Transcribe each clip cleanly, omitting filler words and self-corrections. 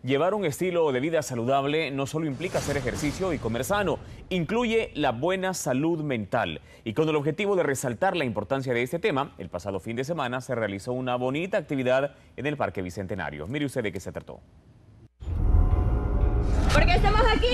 Llevar un estilo de vida saludable no solo implica hacer ejercicio y comer sano, incluye la buena salud mental. Y con el objetivo de resaltar la importancia de este tema, el pasado fin de semana se realizó una bonita actividad en el Parque Bicentenario. Mire usted de qué se trató. ¿Por qué estamos aquí?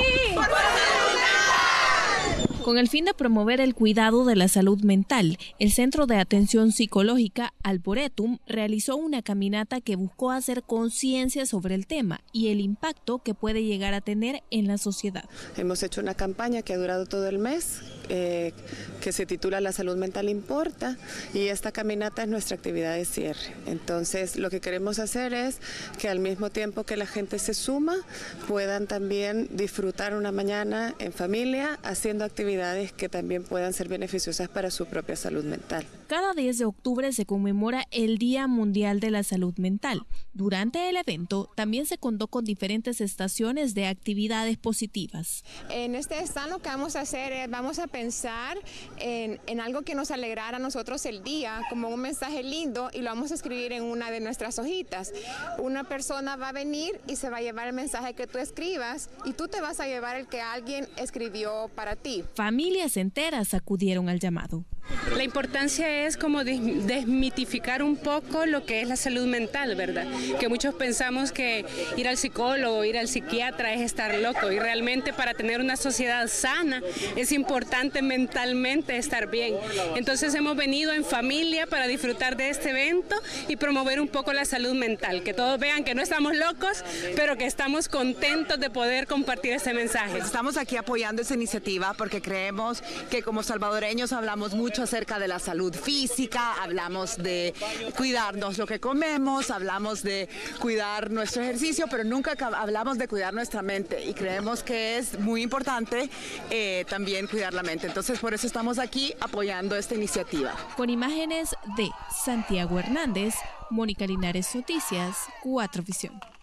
Con el fin de promover el cuidado de la salud mental, el Centro de Atención Psicológica Arboretum realizó una caminata que buscó hacer conciencia sobre el tema y el impacto que puede llegar a tener en la sociedad. Hemos hecho una campaña que ha durado todo el mes, que se titula La salud mental importa, y esta caminata es nuestra actividad de cierre. Entonces, lo que queremos hacer es que al mismo tiempo que la gente se suma, puedan también disfrutar una mañana en familia, haciendo actividades que también puedan ser beneficiosas para su propia salud mental. Cada 10 de octubre se conmemora el Día Mundial de la Salud Mental. Durante el evento también se contó con diferentes estaciones de actividades positivas. En este stand lo que vamos a hacer es, vamos a pensar en algo que nos alegrara a nosotros el día, como un mensaje lindo, y lo vamos a escribir en una de nuestras hojitas. Una persona va a venir y se va a llevar el mensaje que tú escribas, y tú te vas a llevar el que alguien escribió para ti. Familias enteras acudieron al llamado. La importancia es como desmitificar un poco lo que es la salud mental, ¿verdad? Que muchos pensamos que ir al psicólogo, ir al psiquiatra es estar loco, y realmente para tener una sociedad sana es importante mentalmente estar bien. Entonces hemos venido en familia para disfrutar de este evento y promover un poco la salud mental, que todos vean que no estamos locos, pero que estamos contentos de poder compartir este mensaje. Estamos aquí apoyando esta iniciativa porque creemos que como salvadoreños hablamos mucho acerca de la salud física, hablamos de cuidarnos lo que comemos, hablamos de cuidar nuestro ejercicio, pero nunca hablamos de cuidar nuestra mente, y creemos que es muy importante también cuidar la mente. Entonces por eso estamos aquí apoyando esta iniciativa. Con imágenes de Santiago Hernández, Mónica Linares, Noticias 4 Visión.